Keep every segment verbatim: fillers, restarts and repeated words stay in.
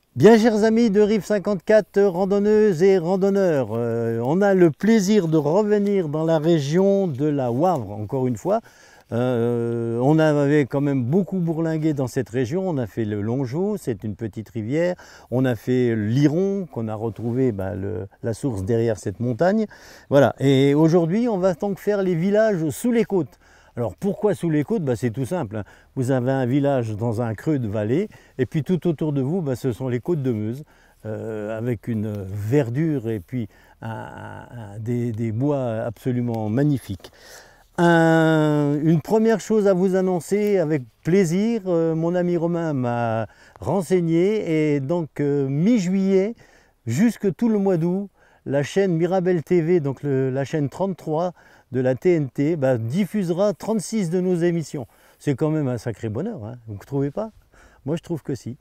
Bien chers amis de Rive cinquante-quatre, randonneuses et randonneurs, euh, on a le plaisir de revenir dans la région de la Wavre, encore une fois. Euh, on avait quand même beaucoup bourlingué dans cette région, on a fait le Longeau, c'est une petite rivière, on a fait l'Iron, qu'on a retrouvé bah, le, la source derrière cette montagne. Voilà, et aujourd'hui on va donc faire les villages sous les côtes. Alors pourquoi sous les côtes? Bah, c'est tout simple, hein. Vous avez un village dans un creux de vallée et puis tout autour de vous, bah, ce sont les côtes de Meuse euh, avec une verdure et puis un, un, des, des bois absolument magnifiques. Un, une première chose à vous annoncer avec plaisir, euh, mon ami Romain m'a renseigné et donc euh, mi-juillet jusque tout le mois d'août, la chaîne Mirabel T V, donc le, la chaîne trente-trois de la T N T, bah, diffusera trente-six de nos émissions. C'est quand même un sacré bonheur, hein, vous ne trouvez pas? Moi je trouve que si.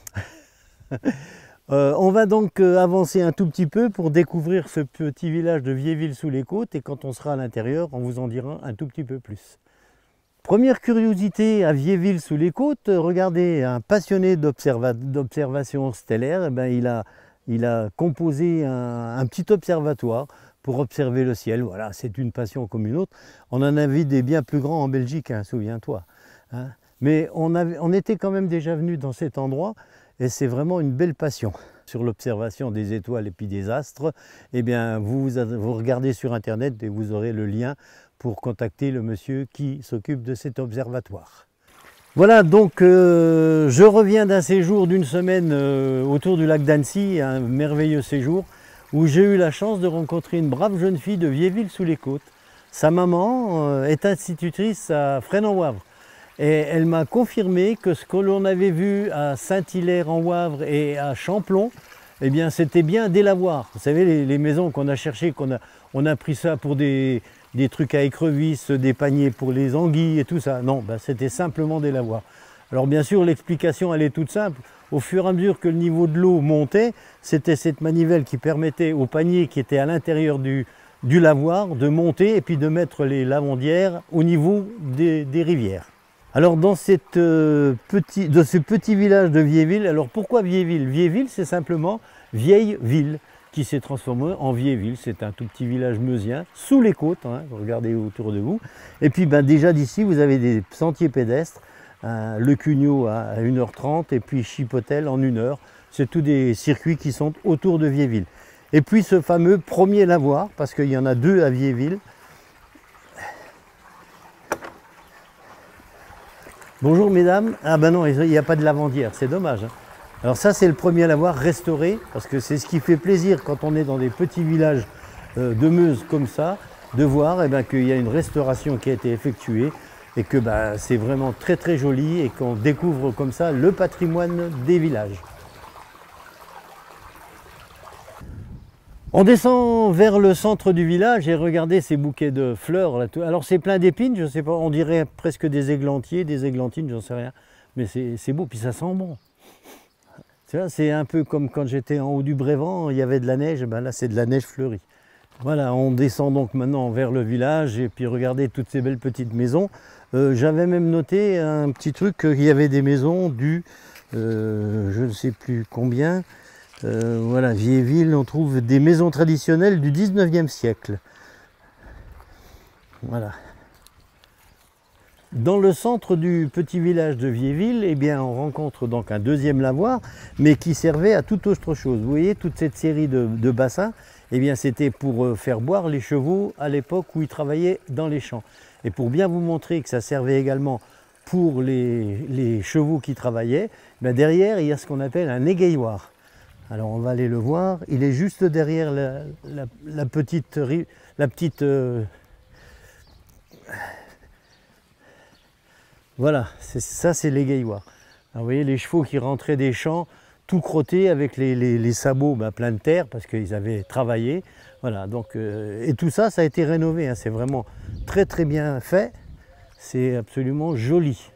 euh, on va donc euh, avancer un tout petit peu pour découvrir ce petit village de Viéville-sous-les-Côtes et quand on sera à l'intérieur, on vous en dira un tout petit peu plus. Première curiosité à Viéville-sous-les-Côtes, regardez, un passionné d'observation stellaire, eh ben, il, a, il a composé un, un petit observatoire pour observer le ciel. Voilà, c'est une passion comme une autre. On en a vu des bien plus grands en Belgique, hein, souviens-toi. Hein. Mais on, avait, on était quand même déjà venu dans cet endroit et c'est vraiment une belle passion. Sur l'observation des étoiles et puis des astres, eh bien, vous, vous regardez sur Internet et vous aurez le lien pour contacter le monsieur qui s'occupe de cet observatoire. Voilà, donc euh, je reviens d'un séjour d'une semaine euh, autour du lac d'Annecy, un merveilleux séjour où j'ai eu la chance de rencontrer une brave jeune fille de Viéville-sous-les-Côtes. Sa maman euh, est institutrice à Fresnes-en-Wavre et elle m'a confirmé que ce que l'on avait vu à Saint-Hilaire-en-Wavre et à Champlon, eh bien c'était bien des lavoirs. Vous savez, les, les maisons qu'on a cherchées, qu'on a, on a pris ça pour des, des trucs à écrevisses, des paniers pour les anguilles et tout ça. Non, ben, c'était simplement des lavoirs. Alors bien sûr, l'explication elle est toute simple. Au fur et à mesure que le niveau de l'eau montait, c'était cette manivelle qui permettait aux paniers qui étaient à l'intérieur du, du lavoir de monter et puis de mettre les lavandières au niveau des, des rivières. Alors dans cette, euh, petit, de ce petit village de Viéville, alors pourquoi Viéville? Viéville, c'est simplement vieille ville qui s'est transformée en Viéville. C'est un tout petit village meusien, sous les côtes, hein, regardez autour de vous. Et puis ben, déjà d'ici, vous avez des sentiers pédestres, hein, Le Cugnot à une heure trente et puis Chipotel en une heure. C'est tous des circuits qui sont autour de Viéville. Et puis ce fameux premier lavoir, parce qu'il y en a deux à Viéville. Bonjour mesdames. Ah ben non, il n'y a pas de lavandière, c'est dommage. Hein. Alors ça c'est le premier lavoir restauré, parce que c'est ce qui fait plaisir quand on est dans des petits villages euh, de Meuse comme ça, de voir eh ben, qu'il y a une restauration qui a été effectuée et que ben, c'est vraiment très très joli et qu'on découvre comme ça le patrimoine des villages. On descend vers le centre du village et regardez ces bouquets de fleurs. Là, tout. Alors c'est plein d'épines, je sais pas, on dirait presque des églantiers, des églantines, j'en sais rien. Mais c'est beau, puis ça sent bon. C'est un peu comme quand j'étais en haut du Brévent, il y avait de la neige, ben là c'est de la neige fleurie. Voilà, on descend donc maintenant vers le village et puis regardez toutes ces belles petites maisons. Euh, J'avais même noté un petit truc qu'il y avait des maisons du, euh, je ne sais plus combien, Euh, voilà, Viéville, on trouve des maisons traditionnelles du dix-neuvième siècle. Voilà. Dans le centre du petit village de Viéville, eh bien, on rencontre donc un deuxième lavoir, mais qui servait à toute autre chose. Vous voyez, toute cette série de, de bassins, eh bien, c'était pour faire boire les chevaux à l'époque où ils travaillaient dans les champs. Et pour bien vous montrer que ça servait également pour les, les chevaux qui travaillaient, ben derrière, il y a ce qu'on appelle un égayoir. Alors on va aller le voir, il est juste derrière la, la, la petite, la petite euh... voilà, ça c'est l'égayoir. Vous voyez les chevaux qui rentraient des champs tout crottés avec les, les, les sabots ben, pleins de terre parce qu'ils avaient travaillé. Voilà, donc, euh, et tout ça, ça a été rénové, hein, c'est vraiment très très bien fait, c'est absolument joli.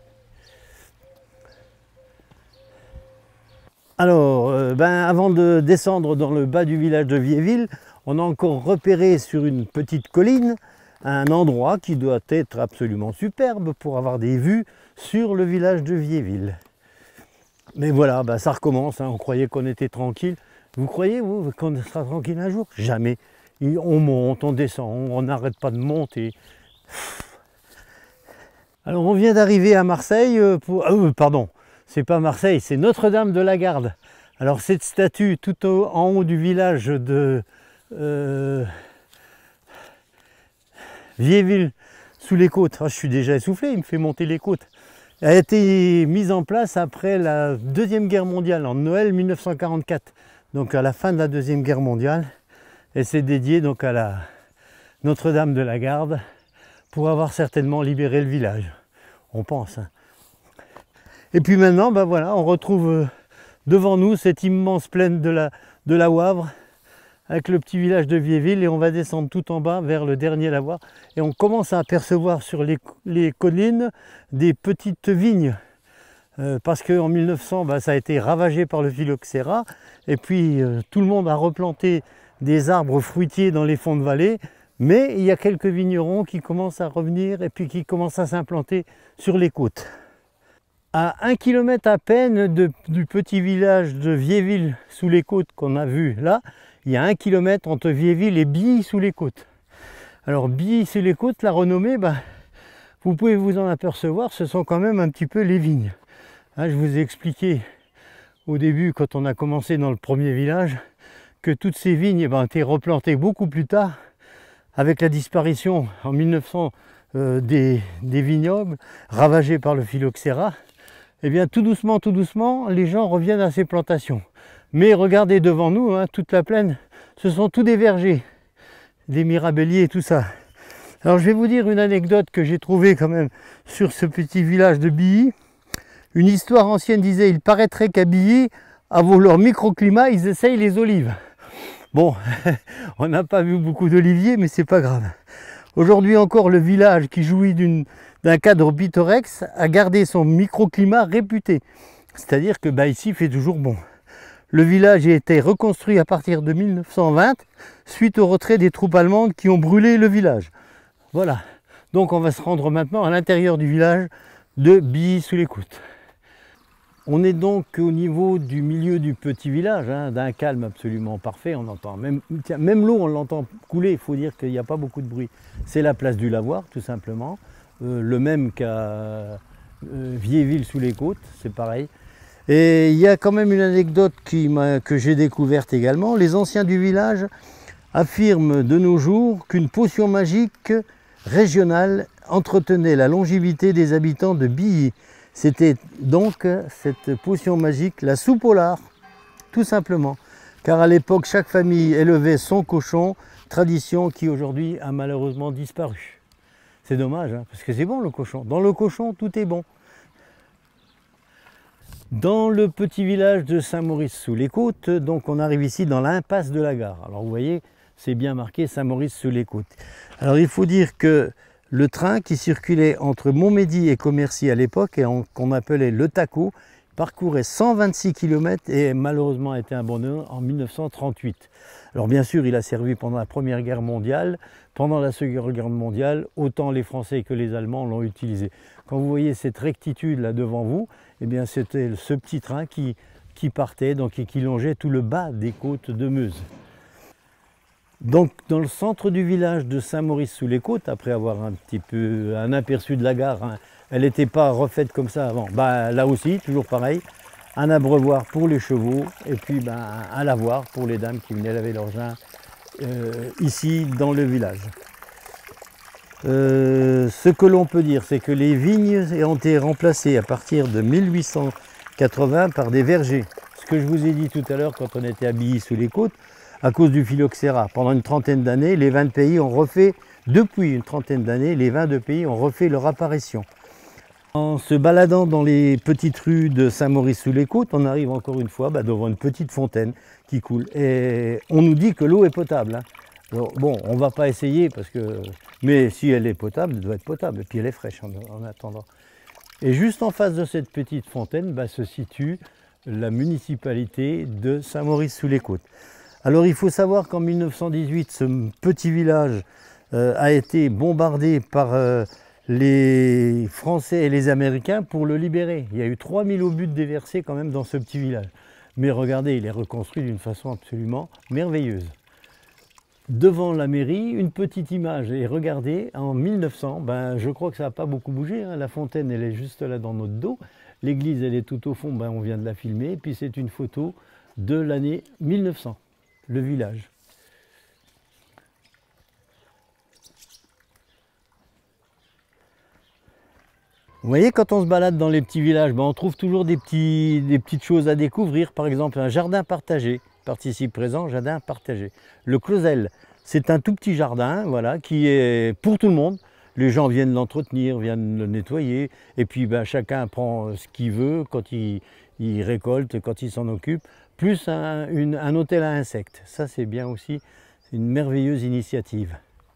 Alors, euh, ben, avant de descendre dans le bas du village de Viéville, on a encore repéré sur une petite colline un endroit qui doit être absolument superbe pour avoir des vues sur le village de Viéville. Mais voilà, bah, ça recommence, hein. On croyait qu'on était tranquille. Vous croyez, vous, qu'on sera tranquille un jour? Jamais. On monte, on descend, on n'arrête pas de monter. Alors on vient d'arriver à Marseille pour... Euh, pardon, c'est pas Marseille, c'est Notre-Dame de la Garde. Alors cette statue tout au, en haut du village de euh, Vieilleville sous les côtes, oh, je suis déjà essoufflé, il me fait monter les côtes, a été mise en place après la Deuxième Guerre mondiale, en Noël mille neuf cent quarante-quatre, donc à la fin de la Deuxième Guerre mondiale, et c'est dédié donc à la Notre-Dame de la Garde pour avoir certainement libéré le village, on pense. Hein. Et puis maintenant, ben voilà, on retrouve devant nous cette immense plaine de la, de la Wavre, avec le petit village de Vieilleville, et on va descendre tout en bas vers le dernier lavoir, et on commence à apercevoir sur les, les collines des petites vignes, euh, parce qu'en mille neuf cents, bah, ça a été ravagé par le phylloxéra, et puis euh, tout le monde a replanté des arbres fruitiers dans les fonds de vallée, mais il y a quelques vignerons qui commencent à revenir, et puis qui commencent à s'implanter sur les côtes. À un kilomètre à peine de, du petit village de Vieilleville sous les côtes qu'on a vu là, il y a un kilomètre entre Vieilleville et Billy sous les côtes. Alors Billy sous les côtes, la renommée, bah, vous pouvez vous en apercevoir, ce sont quand même un petit peu les vignes. Hein, je vous ai expliqué au début, quand on a commencé dans le premier village, que toutes ces vignes eh ben, ont été replantées beaucoup plus tard, avec la disparition en mille neuf cents euh, des, des vignobles ravagés par le phylloxéra. Eh bien tout doucement, tout doucement, les gens reviennent à ces plantations. Mais regardez devant nous, hein, toute la plaine, ce sont tous des vergers, des mirabelliers et tout ça. Alors je vais vous dire une anecdote que j'ai trouvée quand même sur ce petit village de Billy. Une histoire ancienne disait, il paraîtrait qu'à Billy, à leur microclimat, ils essayent les olives. Bon, on n'a pas vu beaucoup d'oliviers, mais c'est pas grave. Aujourd'hui encore, le village qui jouit d'une d'un cadre pittoresque a gardé son microclimat réputé. C'est-à-dire que bah, ici, il fait toujours bon. Le village a été reconstruit à partir de mille neuf cent vingt, suite au retrait des troupes allemandes qui ont brûlé le village. Voilà. Donc on va se rendre maintenant à l'intérieur du village de Billy sous les côtes. On est donc au niveau du milieu du petit village, hein, d'un calme absolument parfait. On entend même, tiens, même l'eau, on l'entend couler. Il faut dire qu'il n'y a pas beaucoup de bruit. C'est la place du lavoir, tout simplement. Euh, le même qu'à euh, Vieilleville sous les côtes, c'est pareil. Et il y a quand même une anecdote qui que j'ai découverte également. Les anciens du village affirment de nos jours qu'une potion magique régionale entretenait la longévité des habitants de Billy. C'était donc cette potion magique, la soupe au lard, tout simplement. Car à l'époque, chaque famille élevait son cochon, tradition qui aujourd'hui a malheureusement disparu. C'est dommage, hein, parce que c'est bon le cochon. Dans le cochon, tout est bon. Dans le petit village de Saint-Maurice-sous-les-Côtes, donc on arrive ici dans l'impasse de la gare. Alors vous voyez, c'est bien marqué Saint-Maurice-sous-les-Côtes. Alors il faut dire que le train qui circulait entre Montmédy et Commercy à l'époque, et qu'on appelait le Taco, parcourait cent vingt-six kilomètres et malheureusement a été abandonné en mille neuf cent trente-huit. Alors bien sûr, il a servi pendant la Première Guerre mondiale. Pendant la Seconde Guerre mondiale, autant les Français que les Allemands l'ont utilisé. Quand vous voyez cette rectitude là devant vous, eh bien c'était ce petit train qui, qui partait donc, et qui longeait tout le bas des côtes de Meuse. Donc dans le centre du village de Saint-Maurice-sous-les-Côtes, après avoir un petit peu un aperçu de la gare, hein, elle n'était pas refaite comme ça avant. Bah, là aussi, toujours pareil, un abreuvoir pour les chevaux et puis bah, un lavoir pour les dames qui venaient laver leur lin euh, ici dans le village. Euh, ce que l'on peut dire, c'est que les vignes ont été remplacées à partir de mille huit cent quatre-vingts par des vergers. Ce que je vous ai dit tout à l'heure quand on était à Billy sous les côtes, à cause du phylloxéra. Pendant une trentaine d'années, les vins de pays ont refait, depuis une trentaine d'années, les vins de pays ont refait leur apparition. En se baladant dans les petites rues de Saint-Maurice-sous-les-Côtes, on arrive encore une fois bah, devant une petite fontaine qui coule. Et on nous dit que l'eau est potable. Hein. Alors, bon, on ne va pas essayer, parce que... mais si elle est potable, elle doit être potable. Et puis elle est fraîche en, en attendant. Et juste en face de cette petite fontaine bah, se situe la municipalité de Saint-Maurice-sous-les-Côtes. Alors il faut savoir qu'en mille neuf cent dix-huit, ce petit village euh, a été bombardé par euh, les Français et les Américains pour le libérer. Il y a eu trois mille obus déversés quand même dans ce petit village. Mais regardez, il est reconstruit d'une façon absolument merveilleuse. Devant la mairie, une petite image. Et regardez, en mille neuf cents, ben, je crois que ça n'a pas beaucoup bougé. Hein. La fontaine, elle est juste là dans notre dos. L'église, elle est tout au fond, ben, on vient de la filmer. Et puis c'est une photo de l'année mille neuf cents, le village. Vous voyez, quand on se balade dans les petits villages, ben, on trouve toujours des, petits, des petites choses à découvrir. Par exemple, un jardin partagé. Participe présent, jardin partagé. Le Closel, c'est un tout petit jardin, voilà, qui est pour tout le monde. Les gens viennent l'entretenir, viennent le nettoyer. Et puis, ben, chacun prend ce qu'il veut quand il, il récolte, quand il s'en occupe. Plus un, une, un hôtel à insectes. Ça, c'est bien aussi. C'est une merveilleuse initiative.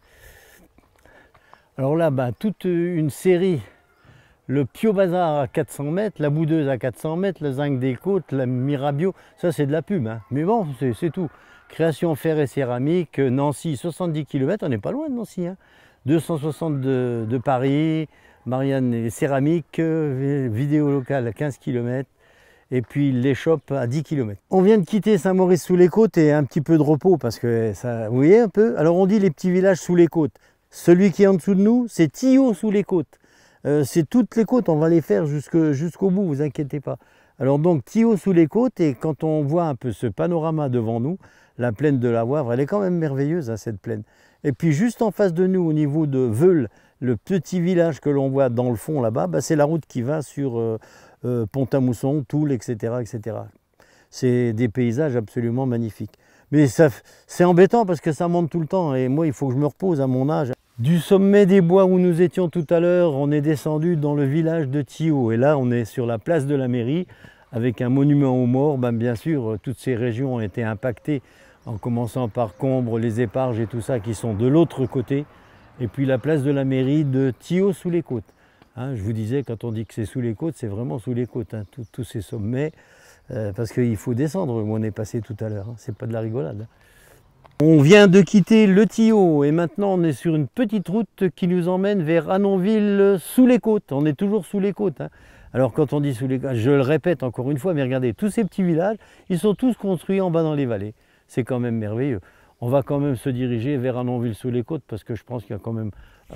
Alors là, ben, toute une série. Le Pio Bazar à quatre cents mètres, la Boudeuse à quatre cents mètres, le Zinc des Côtes, la Mirabio, ça c'est de la pub, hein. Mais bon, c'est tout. Création fer et céramique, Nancy, soixante-dix kilomètres, on n'est pas loin de Nancy, hein. deux cent soixante de, de Paris, Marianne et céramique, vidéo locale à quinze kilomètres, et puis l'échoppe à dix kilomètres. On vient de quitter Saint-Maurice-sous-les-Côtes et un petit peu de repos, parce que ça, vous voyez un peu, alors on dit les petits villages sous les côtes. Celui qui est en dessous de nous, c'est Thillot sous les côtes. Euh, c'est toutes les côtes, on va les faire jusqu'au jusqu'au bout, vous inquiétez pas. Alors donc Thillot sous les côtes, et quand on voit un peu ce panorama devant nous, la plaine de la Wavre, elle est quand même merveilleuse, hein, cette plaine. Et puis juste en face de nous, au niveau de Veule, le petit village que l'on voit dans le fond là-bas, bah, c'est la route qui va sur euh, euh, Pont-à-Mousson, Toul, et cetera et cetera. C'est des paysages absolument magnifiques. Mais c'est embêtant parce que ça monte tout le temps, et moi il faut que je me repose à mon âge. Du sommet des bois où nous étions tout à l'heure, on est descendu dans le village de Thillot. Et là, on est sur la place de la mairie avec un monument aux morts. Ben, bien sûr, toutes ces régions ont été impactées, en commençant par Combre, les Éparges et tout ça, qui sont de l'autre côté. Et puis la place de la mairie de Thillot sous les côtes. Hein, je vous disais, quand on dit que c'est sous les côtes, c'est vraiment sous les côtes, hein, tous ces sommets. Euh, parce qu'il faut descendre, où on est passé tout à l'heure. Hein, c'est pas de la rigolade. Hein. On vient de quitter le Thillot et maintenant on est sur une petite route qui nous emmène vers Annonville sous les côtes. On est toujours sous les côtes. Hein. Alors quand on dit sous les côtes, je le répète encore une fois, mais regardez, tous ces petits villages, ils sont tous construits en bas dans les vallées. C'est quand même merveilleux. On va quand même se diriger vers Annonville sous les côtes parce que je pense qu'il y a quand même...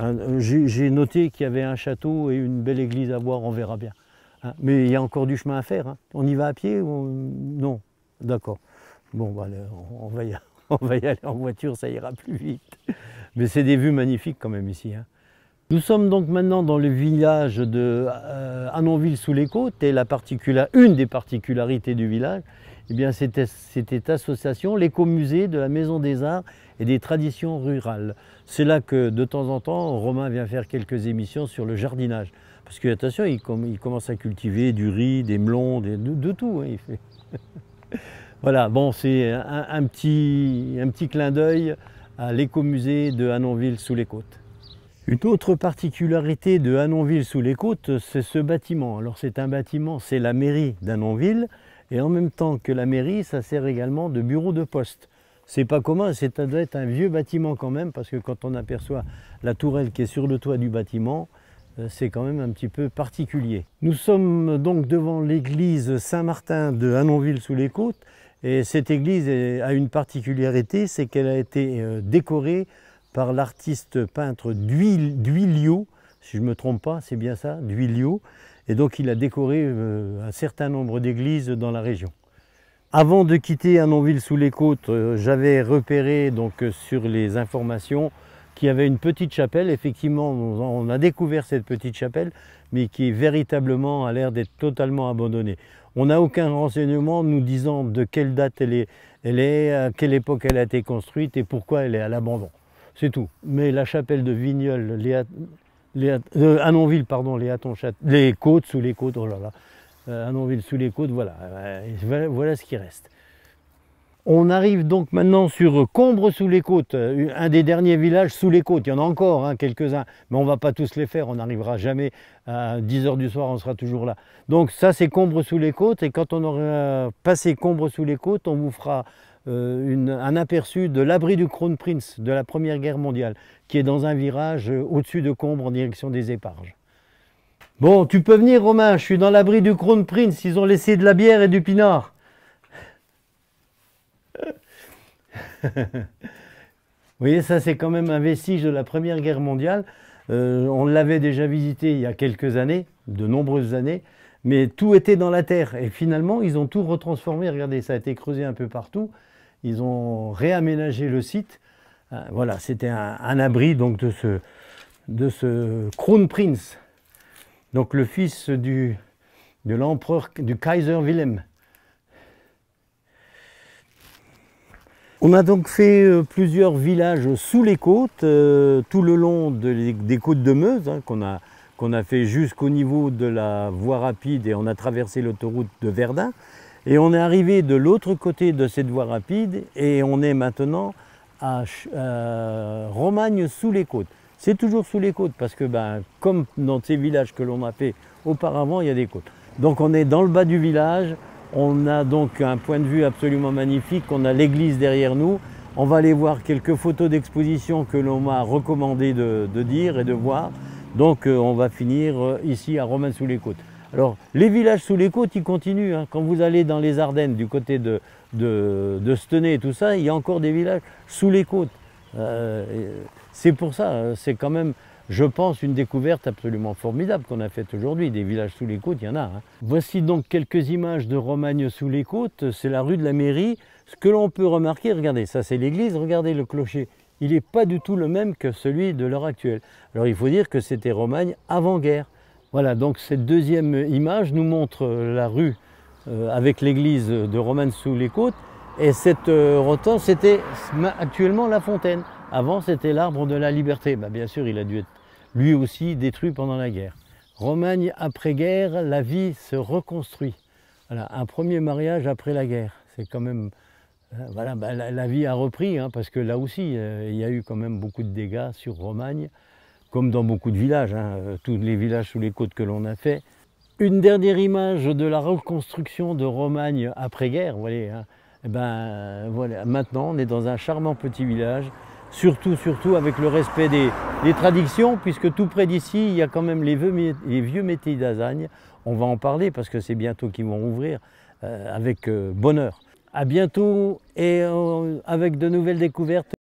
J'ai noté qu'il y avait un château et une belle église à voir, on verra bien. Hein. Mais il y a encore du chemin à faire. Hein. On y va à pied ou on... Non, d'accord. Bon, bah, on va y aller. On va y aller en voiture, ça ira plus vite. Mais c'est des vues magnifiques quand même ici. Hein. Nous sommes donc maintenant dans le village de euh, Annonville sous les côtes et la une des particularités du village, eh bien, c'était cette association, l'écomusée de la Maison des Arts et des Traditions Rurales. C'est là que de temps en temps, Romain vient faire quelques émissions sur le jardinage. Parce que, attention, il, com il commence à cultiver du riz, des melons, des, de, de tout. Hein, il fait. Voilà, bon, c'est un, un, petit, un petit clin d'œil à l'écomusée de Annonville sous les côtes. Une autre particularité de Annonville sous les côtes, c'est ce bâtiment. Alors c'est un bâtiment, c'est la mairie d'Annonville, et en même temps que la mairie, ça sert également de bureau de poste. C'est pas commun, ça doit être un vieux bâtiment quand même, parce que quand on aperçoit la tourelle qui est sur le toit du bâtiment, c'est quand même un petit peu particulier. Nous sommes donc devant l'église Saint-Martin de Annonville sous les côtes, et cette église a une particularité, c'est qu'elle a été décorée par l'artiste peintre Duilio, si je ne me trompe pas, c'est bien ça, Duilio, et donc il a décoré un certain nombre d'églises dans la région. Avant de quitter Annonville sous les côtes, j'avais repéré donc sur les informations qu'il y avait une petite chapelle. Effectivement, on a découvert cette petite chapelle, mais qui véritablement a l'air d'être totalement abandonnée. On n'a aucun renseignement nous disant de quelle date elle est, elle est, à quelle époque elle a été construite et pourquoi elle est à l'abandon. C'est tout. Mais la chapelle de Vignoles, les, les, euh, Annonville, pardon, les, les côtes, sous les côtes, oh là là, euh, Annonville sous les côtes, voilà, euh, voilà ce qui reste. On arrive donc maintenant sur Combre sous les côtes, un des derniers villages sous les côtes. Il y en a encore hein, quelques-uns, mais on ne va pas tous les faire, on n'arrivera jamais à dix heures du soir, on sera toujours là. Donc ça c'est Combre sous les côtes, et quand on aura passé Combre sous les côtes, on vous fera euh, une, un aperçu de l'abri du Kronprinz de la Première Guerre mondiale, qui est dans un virage euh, au-dessus de Combre en direction des Éparges. Bon, tu peux venir Romain, je suis dans l'abri du Kronprinz, ils ont laissé de la bière et du pinard. Vous voyez, ça c'est quand même un vestige de la Première Guerre mondiale. Euh, on l'avait déjà visité il y a quelques années, de nombreuses années, mais tout était dans la terre. Et finalement, ils ont tout retransformé. Regardez, ça a été creusé un peu partout. Ils ont réaménagé le site. Euh, voilà, c'était un, un abri donc, de ce, de ce Kronprinz, donc le fils du, de l'empereur, du Kaiser Wilhelm. On a donc fait euh, plusieurs villages sous les côtes, euh, tout le long de, des côtes de Meuse, hein, qu'on a, qu'on a fait jusqu'au niveau de la voie rapide et on a traversé l'autoroute de Verdun. Et on est arrivé de l'autre côté de cette voie rapide et on est maintenant à euh, Romagne sous les côtes. C'est toujours sous les côtes parce que ben, comme dans ces villages que l'on a fait auparavant, il y a des côtes. Donc on est dans le bas du village. On a donc un point de vue absolument magnifique, on a l'église derrière nous. On va aller voir quelques photos d'exposition que l'on m'a recommandé de, de dire et de voir. Donc euh, on va finir euh, ici à Romagne-sous-les-Côtes. Alors les villages sous les côtes, ils continuent. Hein. Quand vous allez dans les Ardennes, du côté de, de, de Stenay et tout ça, il y a encore des villages sous les côtes. Euh, c'est pour ça, c'est quand même, je pense, une découverte absolument formidable qu'on a faite aujourd'hui. Des villages sous les côtes, il y en a. Hein. Voici donc quelques images de Romagne sous les côtes. C'est la rue de la mairie. Ce que l'on peut remarquer, regardez, ça c'est l'église, regardez le clocher. Il n'est pas du tout le même que celui de l'heure actuelle. Alors il faut dire que c'était Romagne avant-guerre. Voilà, donc cette deuxième image nous montre la rue euh, avec l'église de Romagne sous les côtes. Et cette euh, rotonde, c'était actuellement la fontaine. Avant, c'était l'arbre de la liberté. Bah, bien sûr, il a dû être lui aussi détruit pendant la guerre. Romagne après-guerre, la vie se reconstruit. Voilà, un premier mariage après la guerre. C'est quand même... Voilà, bah, la, la vie a repris, hein, parce que là aussi, euh, il y a eu quand même beaucoup de dégâts sur Romagne, comme dans beaucoup de villages, hein, tous les villages sous les côtes que l'on a fait. Une dernière image de la reconstruction de Romagne après-guerre, vous voyez, hein. Et ben, voilà, maintenant, on est dans un charmant petit village, surtout, surtout avec le respect des, des traditions, puisque tout près d'ici, il y a quand même les vieux, les vieux métiers d'Azagne. On va en parler parce que c'est bientôt qu'ils vont ouvrir euh, avec euh, bonheur. À bientôt et euh, avec de nouvelles découvertes.